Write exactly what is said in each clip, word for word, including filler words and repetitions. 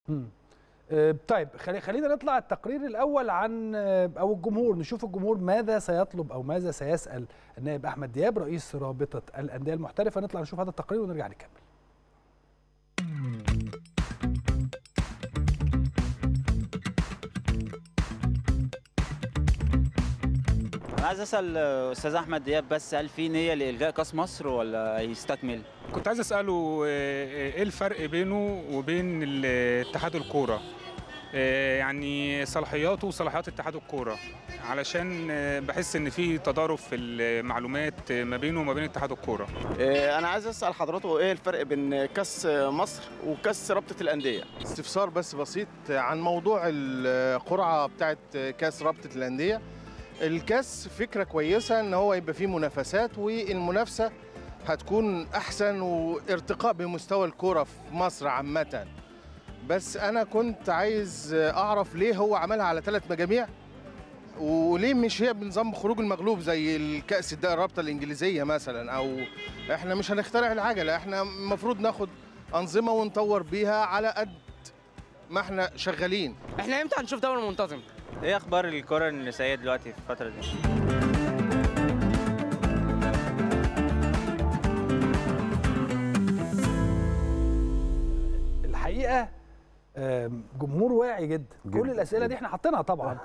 امم آه طيب خلي خلينا نطلع التقرير الاول عن آه او الجمهور، نشوف الجمهور ماذا سيطلب او ماذا سيسال النائب احمد دياب رئيس رابطه الانديه المحترفه. نطلع نشوف هذا التقرير ونرجع نكمل. أنا عايز أسأل أستاذ أحمد دياب، بس هل في نية لإلغاء كأس مصر ولا هيستكمل؟ كنت عايز أسأله إيه الفرق بينه وبين اتحاد الكورة؟ يعني صلاحياته وصلاحيات اتحاد الكورة، علشان بحس إن في تضارب في المعلومات ما بينه وما بين اتحاد الكورة. أنا عايز أسأل حضرته إيه الفرق بين كأس مصر وكأس رابطة الأندية؟ استفسار بس بسيط عن موضوع القرعة بتاعت كأس رابطة الأندية. الكاس فكرة كويسة ان هو يبقى فيه منافسات، والمنافسة هتكون احسن وارتقاء بمستوى الكرة في مصر عامة. بس انا كنت عايز اعرف ليه هو عملها على ثلاث مجاميع، وليه مش هي بنظام خروج المغلوب زي الكأس الدوري الرابطة الانجليزية مثلا. او احنا مش هنخترع العجلة، احنا المفروض ناخد انظمة ونطور بيها على قد ما احنا شغالين. احنا امتى هنشوف دوري منتظم؟ ايه اخبار الكرة النسائية دلوقتي في الفترة دي؟ الحقيقة جمهور واعي جدا, جداً. كل الأسئلة دي احنا حاطينها طبعا.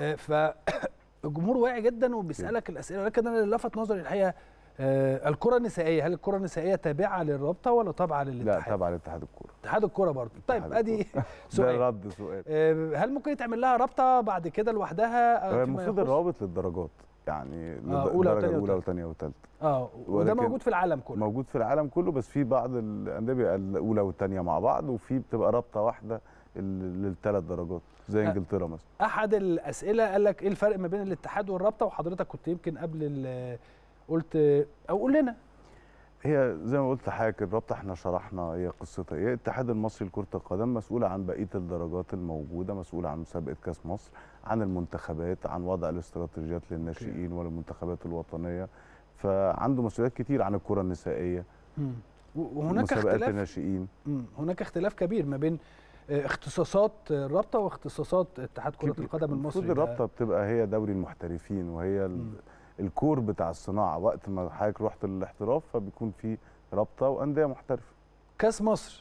فالجمهور واعي جدا وبيسألك الأسئلة، ولكن انا اللي لفت نظري الحقيقة الكرة النسائية، هل الكرة النسائية تابعة للرابطة ولا تابعة للاتحاد؟ لا، تابعة لاتحاد الكرة. اتحاد الكرة برضه. طيب ادي سؤال. ده رد سؤال. هل ممكن يتعمل لها رابطة بعد كده لوحدها؟ المفروض الروابط للدرجات، يعني آه الدرجة الأولى وثانية وثالثة. اه وده موجود في العالم كله. موجود في العالم كله، بس في بعض الأندية بيبقى الأولى والثانية مع بعض، وفي بتبقى رابطة واحدة للثلاث درجات زي انجلترا مثلا. احد الاسئله قال لك ايه الفرق ما بين الاتحاد والرابطه، وحضرتك كنت يمكن قبل قلت او قول لنا. هي زي ما قلت لحضرتك، الرابطه احنا شرحنا هي قصتها. هي الاتحاد المصري لكره القدم مسؤول عن بقيه الدرجات الموجوده، مسؤول عن مسابقه كاس مصر، عن المنتخبات، عن وضع الاستراتيجيات للناشئين والمنتخبات الوطنيه، فعنده مسؤوليات كتير عن الكره النسائيه. امم وهناك اختلاف الناشئين. هناك اختلاف كبير ما بين اختصاصات الرابطه واختصاصات اتحاد كره القدم المصري. المفروض الرابطه بتبقى هي دوري المحترفين، وهي مم. الكور بتاع الصناعه. وقت ما حضرتك رحت للاحتراف فبيكون في رابطه وانديه محترفه. كاس مصر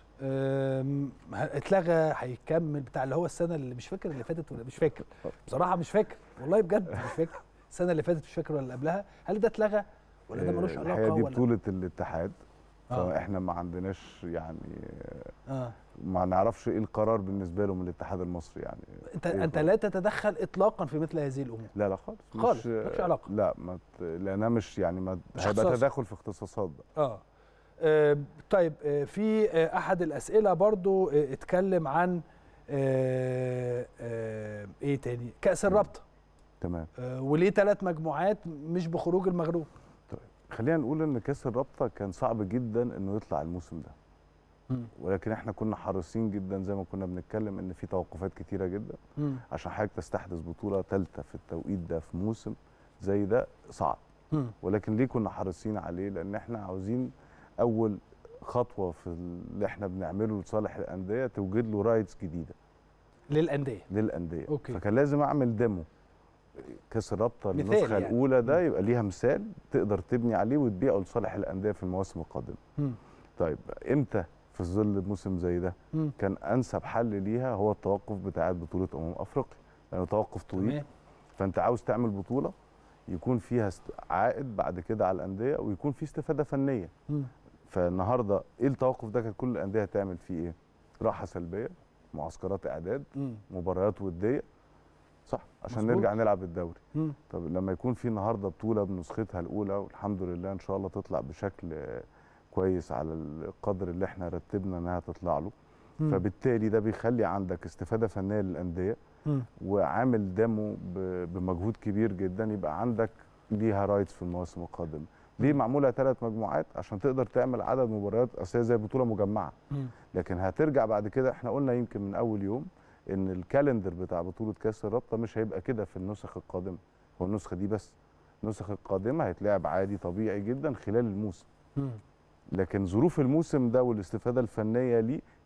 اتلغى، هيكمل بتاع اللي هو السنه اللي مش فاكر اللي فاتت ولا مش فاكر بصراحه، مش فاكر والله بجد مش فاكر السنه اللي فاتت مش فاكر ولا اللي قبلها. هل ده اتلغى ولا ده ملوش علاقه؟ الحقيقه دي ولا بطوله الاتحاد، فاحنا ما عندناش يعني آه. ما نعرفش ايه القرار بالنسبه له من الاتحاد المصري. يعني انت إيه انت لا تتدخل اطلاقا في مثل هذه الامور؟ لا لا خالص خالص مش علاقه. لا ما لانها مش يعني ما هيبقى تداخل في اختصاصات بقى. آه. اه طيب آه في آه احد الاسئله برضو آه اتكلم عن آه آه ايه تاني كاس الرابطه. تمام. آه وليه ثلاث مجموعات مش بخروج المغلوب؟ خلينا نقول ان كاس الرابطه كان صعب جدا انه يطلع الموسم ده، مم. ولكن احنا كنا حريصين جدا زي ما كنا بنتكلم ان في توقفات كتيره جدا، مم. عشان حضرتك تستحدث بطوله ثالثه في التوقيت ده في موسم زي ده صعب. مم. ولكن ليه كنا حريصين عليه؟ لان احنا عاوزين اول خطوه في اللي احنا بنعمله لصالح الانديه توجد له رايتس جديده للانديه للانديه أوكي. فكان لازم اعمل ديمو كاس الرابطه النسخه يعني. الاولى ده يبقى ليها مثال تقدر تبني عليه وتبيعه لصالح الانديه في المواسم القادمه. م. طيب امتى في ظل موسم زي ده م. كان انسب حل ليها هو التوقف بتاع بطوله امم افريقيا، لانه يعني توقف طويل. فانت عاوز تعمل بطوله يكون فيها عائد بعد كده على الانديه ويكون في استفاده فنيه. م. فالنهارده ايه التوقف ده؟ كانت كل الانديه هتعمل فيه ايه؟ راحه سلبيه، معسكرات اعداد، م. مباريات وديه، صح، عشان مصبوط. نرجع نلعب الدوري. مم. طب لما يكون في النهارده بطوله بنسختها الاولى والحمد لله ان شاء الله تطلع بشكل كويس على القدر اللي احنا رتبنا انها تطلع له، مم. فبالتالي ده بيخلي عندك استفاده فنيه للانديه، مم. وعامل ديمو بمجهود كبير جدا يبقى عندك ليها رايتس في المواسم القادمه. ليه معموله ثلاث مجموعات؟ عشان تقدر تعمل عدد مباريات اساسيه زي بطوله مجمعه. مم. لكن هترجع بعد كده، احنا قلنا يمكن من اول يوم ان الكالندر بتاع بطوله كاس الرابطه مش هيبقى كده في النسخ القادمه، هو النسخه دي بس. النسخ القادمه هيتلعب عادي طبيعي جدا خلال الموسم. م. لكن ظروف الموسم ده والاستفاده الفنيه ليه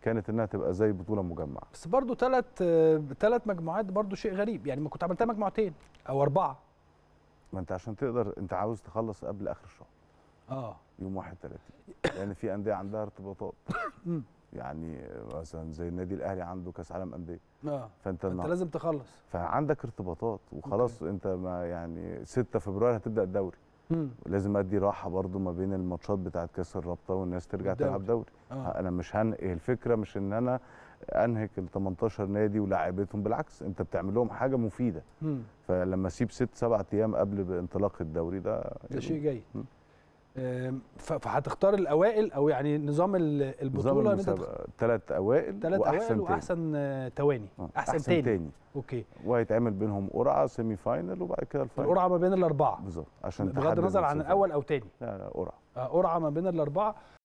كانت انها تبقى زي بطوله مجمعه. بس برضو ثلاث ثلاث مجموعات برضو شيء غريب، يعني ما كنت عملتها مجموعتين او اربعه. ما انت عشان تقدر، انت عاوز تخلص قبل اخر الشهر. اه يوم واحد وثلاثين، لان في انديه عندها ارتباطات. يعني مثلا زي النادي الاهلي عنده كاس عالم انديه. اه فانت انت لازم تخلص، فعندك ارتباطات وخلاص. أوكي. انت ما يعني ستة فبراير هتبدا الدوري. مم. لازم ادي راحه برضو ما بين الماتشات بتاعه كاس الرابطه والناس ترجع الدوري. تلعب دوري. آه. انا مش هنقل الفكره، مش ان انا انهك ال تمنتاشر نادي ولاعيبتهم، بالعكس انت بتعمل لهم حاجه مفيده. مم. فلما اسيب ست سبع ايام قبل انطلاق الدوري ده ده شيء جيد. فهتختار الاوائل او يعني نظام البطوله نظام ثلاث اوائل ثلاث اوائل واحسن تواني، احسن, أحسن تاني. تاني اوكي. وهيتعمل بينهم قرعه سيمي فاينل وبعد كده الفاينل. القرعه ما بين الاربعه بالظبط، عشان بغض النظر عن الاول او تاني. لا لا قرعه قرعه ما بين الاربعه.